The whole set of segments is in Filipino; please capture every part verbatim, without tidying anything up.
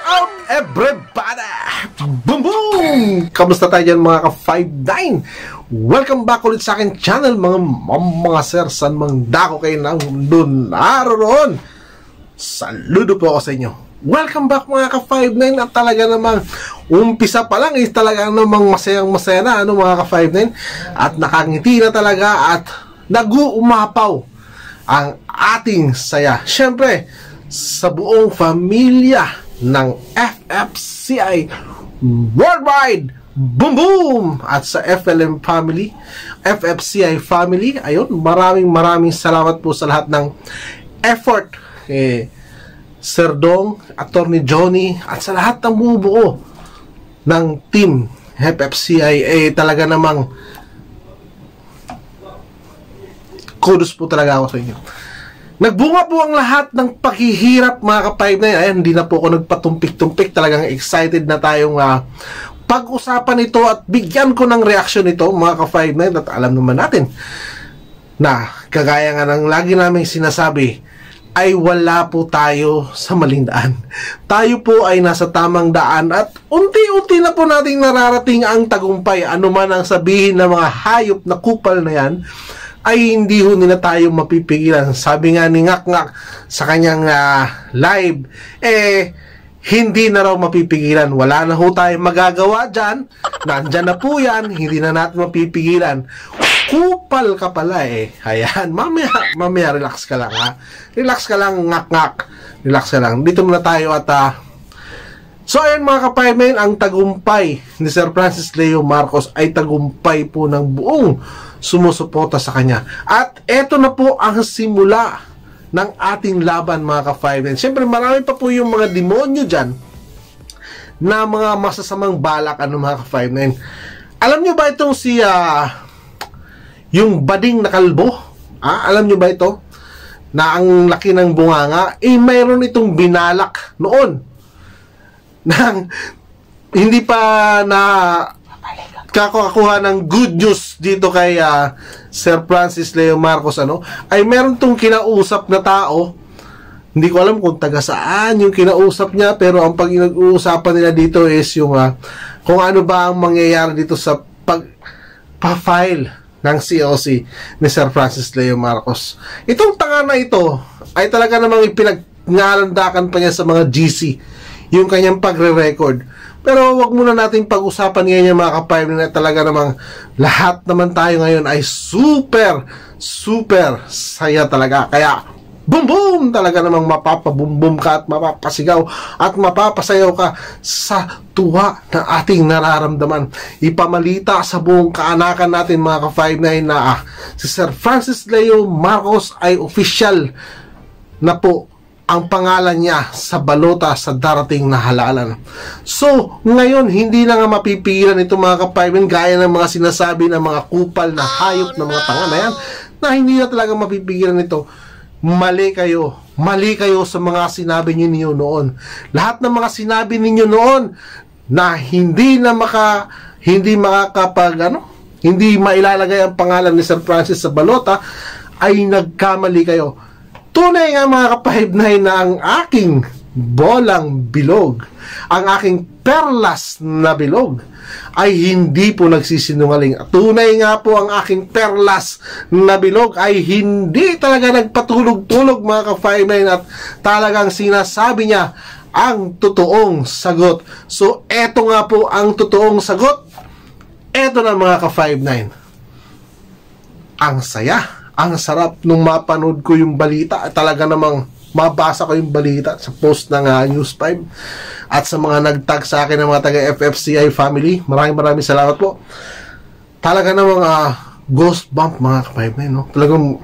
up, everybody? Boom boom! Kamusta tayo dyan mga ka five nine? Welcome back ulit sa akin channel mga mga sir. San mang dako kayo ng mundo naroon. Saludo po ako sa inyo. Welcome back mga ka five nine. At talaga namang umpisa pa lang is talaga namang masayang masaya na ano mga ka five nine. At nakangiti na talaga at nag-uumapaw ang ating saya. Siyempre sa buong pamilya ng F F C I Worldwide Boom Boom at sa F L M family, F F C I family. Ayun, maraming maraming salamat po sa lahat ng effort eh, Sir Dong, Attorney Johnny at sa lahat ng bumubuo ng team F F C I. Eh talaga namang kudos po talaga ako sa inyo. Nagbunga po ang lahat ng paghihirap mga ka-five nine. Ayan, hindi na po ako nagpatumpik-tumpik. Talagang excited na tayong uh, pag-usapan ito at bigyan ko ng reaksyon ito mga ka-five nine. At alam naman natin na kagaya nga ng lagi namin sinasabi ay wala po tayo sa maling daan. Tayo po ay nasa tamang daan at unti-unti na po nating nararating ang tagumpay. Ano man ang sabihin ng mga hayop na kupal na yan, ay hindi ho nila tayo mapipigilan. Sabi nga ni Ngak Ngak sa kanyang uh, live, eh, hindi na raw mapipigilan. Wala na ho tayong magagawa dyan. Nandyan na po yan. Hindi na natin mapipigilan. Kupal ka pala eh. Ayan. Mamaya, mamaya relax ka lang ha. Relax ka lang Ngak Ngak. Relax ka lang. Dito muna tayo at uh, so ayun mga ka-five nine, ang tagumpay ni Sir Francis Leo Marcos ay tagumpay po ng buong sumusuporta sa kanya. At eto na po ang simula ng ating laban mga ka-five nine. Siyempre marami pa po yung mga demonyo dyan na mga masasamang balak ano mga ka-five nine. Alam nyo ba itong si uh, yung bading na kalbo? Ah, alam nyo ba ito? Na ang laki ng bunganga, eh mayroon itong binalak noon nang hindi pa na kakakuha ng good news dito kay uh, Sir Francis Leo Marcos ano, ay meron tong kinausap na tao. Hindi ko alam kung taga saan yung kinausap niya, pero ang pag-uusapan nila dito is yung uh, kung ano ba ang mangyayari dito sa pag-file ng C O C ni Sir Francis Leo Marcos. Itong tanga na ito ay talaga namang ipinagngalandakan pa niya sa mga G C yung kanyang pagre-record. Pero wag muna natin pag-usapan ngayon yung mga ka-five nine. Talaga namang lahat naman tayo ngayon ay super, super saya talaga. Kaya, boom boom! Talaga namang mapapaboom-boom ka at mapapasigaw at mapapasayaw ka sa tuwa ng ating nararamdaman. Ipamalita sa buong kaanakan natin mga ka-five nine na ah, si Sir Francis Leo Marcos ay official na po ang pangalan niya sa balota sa darating na halalan. So, ngayon, hindi na nga mapipigilan ito mga ka-five nine, gaya ng mga sinasabi ng mga kupal na hayop ng mga tanga na yan, na hindi na talaga mapipigilan ito. Mali kayo. Mali kayo sa mga sinabi ninyo noon. Lahat ng mga sinabi ninyo noon na hindi na maka, hindi makakapag, ano, hindi mailalagay ang pangalan ni Sir Francis sa balota, ay nagkamali kayo. Tunay nga mga ka-five nine na ang aking bolang bilog, ang aking perlas na bilog, ay hindi po nagsisinungaling. Tunay nga po ang aking perlas na bilog ay hindi talaga nagpatulog-tulog mga ka-five nine at talagang sinasabi niya ang totoong sagot. So eto nga po ang totoong sagot. Eto na mga ka-five nine. Ang saya. Ang sarap nung mapanood ko yung balita. Talaga namang mabasa ko yung balita sa post ng uh, News five. At sa mga nagtag sa akin ng mga taga F F C I family, maraming maraming salamat po. Talaga namang uh, ghost bump mga ka-five nine, no? Talagang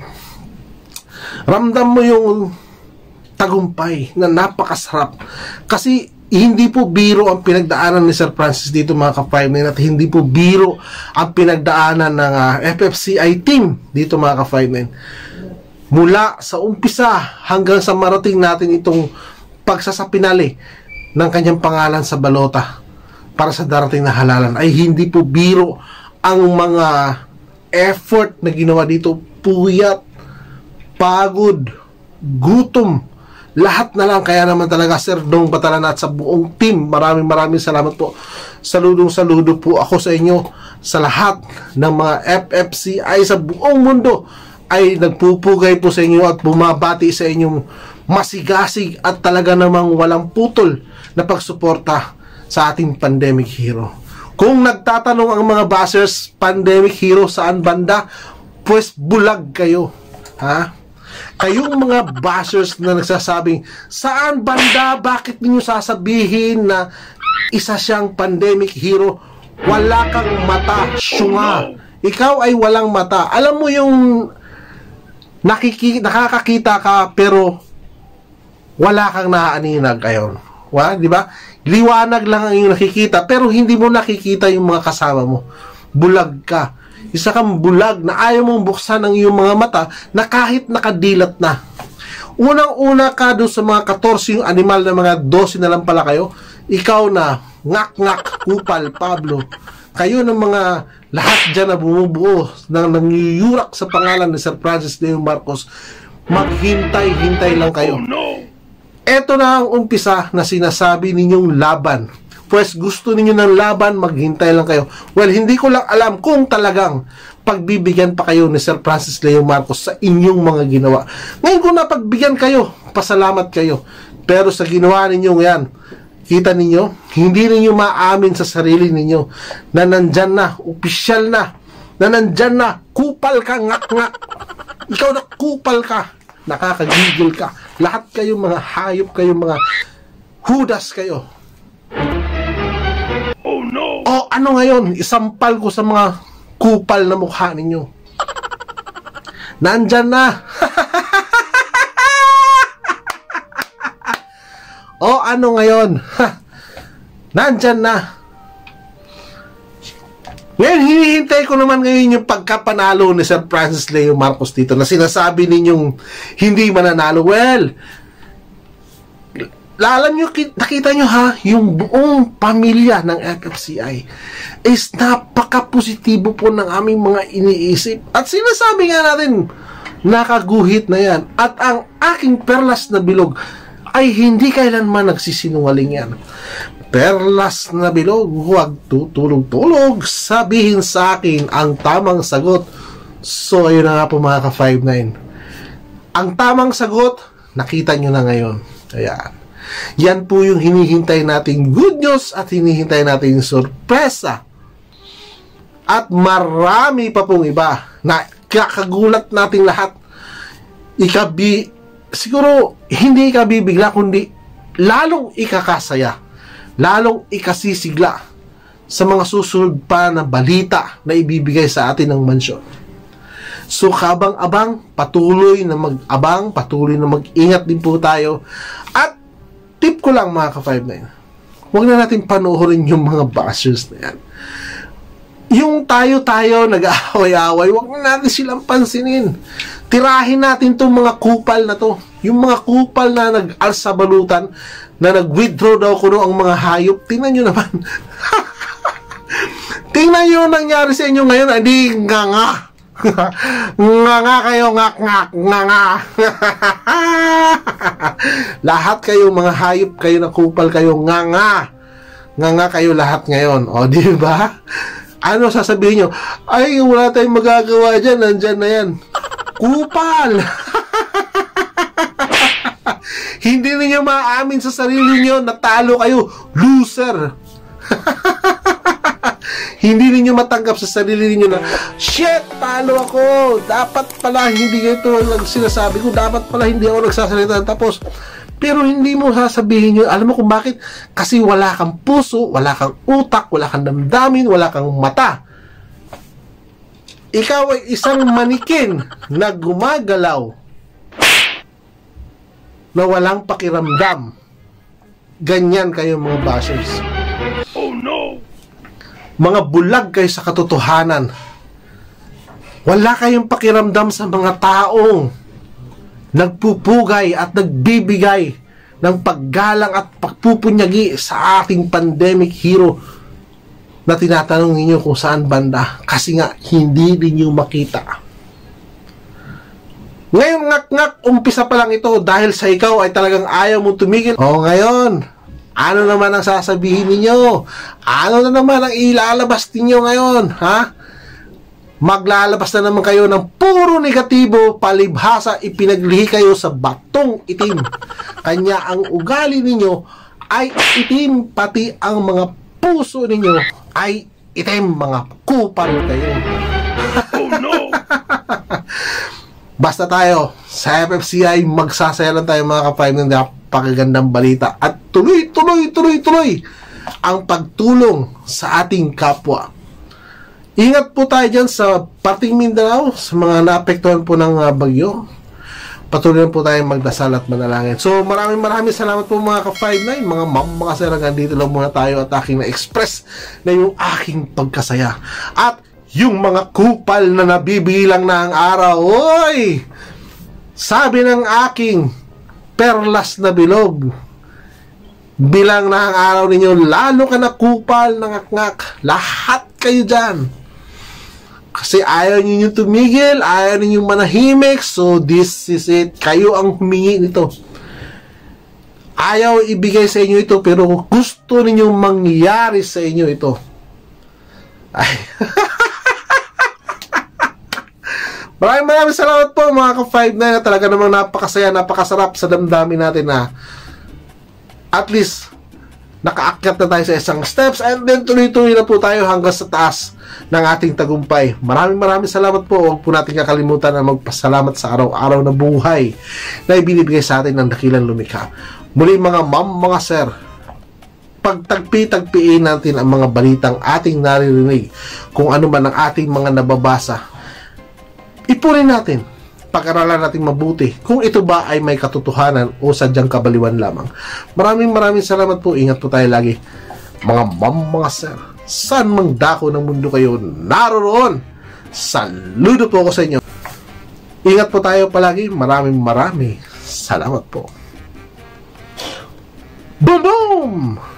ramdam mo yung tagumpay na napakasarap. Kasi hindi po biro ang pinagdaanan ni Sir Francis dito mga ka-five nine at hindi po biro ang pinagdaanan ng uh, F F C I team dito mga ka-five nine. Mula sa umpisa hanggang sa marating natin itong pagsasapinali ng kanyang pangalan sa balota para sa darating na halalan ay hindi po biro ang mga effort na ginawa dito. Puyat, pagod, gutom, lahat na lang. Kaya naman talaga, Sir Dong Batalan at sa buong team, maraming maraming salamat po. Saludong saludo po ako sa inyo, sa lahat ng mga F F C I sa buong mundo ay nagpupugay po sa inyo at bumabati sa inyong masigasig at talaga namang walang putol na pagsuporta sa ating pandemic hero. Kung nagtatanong ang mga bashers, pandemic hero saan banda, pues bulag kayo, ha? Kayong mga bashers na nagsasabing saan banda, bakit niyo sasabihin na isa siyang pandemic hero? Wala kang mata, syunga. Ikaw ay walang mata. Alam mo yung nakiki nakakakita ka pero wala kang naaaninag ayon. Wa, di ba? Liwanag lang ang iyong nakikita pero hindi mo nakikita yung mga kasama mo. Bulag ka. Isa kang bulag na ayaw mong buksan ang iyong mga mata na kahit nakadilat na. Unang-una ka doon sa mga fourteen yung animal na mga twelve na lang pala kayo. Ikaw na, ngak-ngak, kupal, Pablo. Kayo ng mga lahat dyan na bumubuo na nangyuyurak sa pangalan ni Sir Francis Leo Marcos, maghintay-hintay lang kayo. Ito na ang umpisa na sinasabi ninyong laban. Pues gusto ninyo ng laban, maghintay lang kayo. Well, hindi ko lang alam kung talagang pagbibigyan pa kayo ni Sir Francis Leo Marcos sa inyong mga ginawa. Ngayon kung napagbigyan kayo, pasalamat kayo. Pero sa ginawa ninyo ngayon, kita ninyo, hindi ninyo maamin sa sarili ninyo na nandyan na, opisyal na, na nandyan na, kupal ka, ngak-ngak. Ikaw na kupal ka, nakakagigil ka. Lahat kayo mga hayop kayo, mga hudas kayo. Oh no! O ano ngayon, isampal ko sa mga kupal na mukha ninyo. Nandyan na. O ano ngayon? Nandyan na. Ngayon, hinihintay ko naman ngayon yung pagkapanalo ni Sir Francis Leo Marcos dito na sinasabi ninyong hindi mananalo. Well, alam nyo, nakita nyo ha, yung buong pamilya ng F F C I is napaka-positibo po ng aming mga iniisip. At sinasabi nga natin, nakaguhit na yan. At ang aking perlas na bilog ay hindi kailanman nagsisinungaling yan. Perlas na bilog, huwag tutulog-tulog, sabihin sa akin ang tamang sagot. So, ayun na nga po mga ka five nine. Ang tamang sagot, nakita nyo na ngayon. Ayan. Yan po yung hinihintay nating good news at hinihintay nating sorpresa. At marami pa pong iba na kakagulat nating lahat. Ikabi, siguro, hindi ikabibigla, kundi lalong ikakasaya. Lalong ikasisigla sa mga susunod pa na balita na ibibigay sa atin ng mansyon. So, kabang-abang, patuloy na mag-abang, patuloy na mag-ingat din po tayo. At, tip ko lang mga ka five nine, huwag na natin panoorin yung mga bashers na yan. Yung tayo-tayo, nag-aaway-away, huwag na natin silang pansinin. Tirahin natin itong mga kupal na to. Yung mga kupal na nag-alsabalutan, na nag-withdraw daw kuno ang mga hayop. Tingnan nyo naman. Tingnan nyo nangyari sa inyo ngayon. Hindi, nga nga. Nga nga kayo, ngak ngak, nga nga. Lahat kayo, mga hayop kayo na kupal kayo, nga nga. Nga nga kayo lahat ngayon. O, di ba? Ano sasabihin nyo? Ay, wala tayong magagawa dyan. Nandyan na yan. Kupal! Hindi niyo maamin sa sarili niyo, natalo kayo, loser. Hindi niyo matanggap sa sarili niyo na, shit, talo ako. Dapat pala hindi ito ang sinasabi ko. Dapat pala hindi ako nagsasalita. Tapos, pero hindi mo sasabihin niyo, alam mo kung bakit? Kasi wala kang puso, wala kang utak, wala kang damdamin, wala kang mata. Ikaw ay isang manikin na gumagalaw na walang pakiramdam. Ganyan kayo mga bashers. Oh no! Mga bulag kayo sa katotohanan. Wala kayong pakiramdam sa mga taong nagpupugay at nagbibigay ng paggalang at pagpupunyagi sa ating pandemic hero na tinatanong ninyo kung saan banda kasi nga hindi ninyo makita. Ngayon, ngak-ngak, umpisa pa lang ito dahil sa ikaw ay talagang ayaw mong tumigil. O ngayon, ano naman ang sasabihin ninyo? Ano na naman ang ilalabas ninyo ngayon? Ha? Maglalabas na naman kayo ng puro negatibo, palibhasa ipinaglihi kayo sa batong itim. Kanya ang ugali ninyo ay itim, pati ang mga puso ninyo ay itim, mga kupal kayo. Oh no! Basta tayo sa F F C I, magsasaya lang tayo mga ka-five ng napakagandang balita at tuloy, tuloy, tuloy, tuloy ang pagtulong sa ating kapwa. Ingat po tayo dyan sa parting Mindanao, sa mga naapektuhan po ng uh, bagyo. Patuloy po tayo magdasal at manalangin. So maraming maraming salamat po mga ka-five nine, mga ma'am, mga sir, hanggang dito lang muna tayo at aking na-express na yung aking pagkasaya. At yung mga kupal na nabibilang na ang araw, oy! Sabi ng aking perlas na bilog, bilang na ang araw ninyo, lalo ka na kupal, nangak-ngak, lahat kayo dyan. Kasi ayaw ninyo tumigil, ayaw ninyo manahimik, so this is it. Kayo ang humingi nito. Ayaw ibigay sa inyo ito, pero gusto ninyo mangyari sa inyo ito. Ay. Maraming maraming salamat po mga ka-five nine na talaga namang napakasaya, napakasarap sa damdamin natin na at least nakaakyat na tayo sa isang steps and then tuloy-tuloy na po tayo hanggang sa taas ng ating tagumpay. Maraming maraming salamat po. Huwag po natin kakalimutan na magpasalamat sa araw-araw na buhay na ibinibigay sa atin ng dakilang lumikha. Muli mga ma'am, mga sir, pagtagpi-tagpiin natin ang mga balitang ating naririnig, kung ano man ang ating mga nababasa. Ipunin natin, pag-aralan natin mabuti kung ito ba ay may katotohanan o sadyang kabaliwan lamang. Maraming maraming salamat po. Ingat po tayo lagi mga ma'am, mga sir. Saan mang dako ng mundo kayo naroroon, saludo po ako sa inyo. Ingat po tayo palagi. Maraming maraming salamat po. Boom boom!